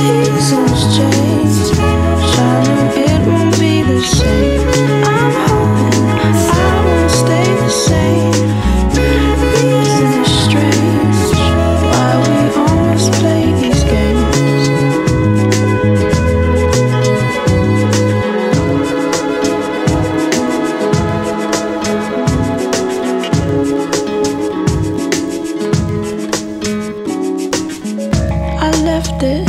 Seasons change, shining, it won't be the same. I'm hoping I won't stay the same. Isn't it strange why we always play these games? I left it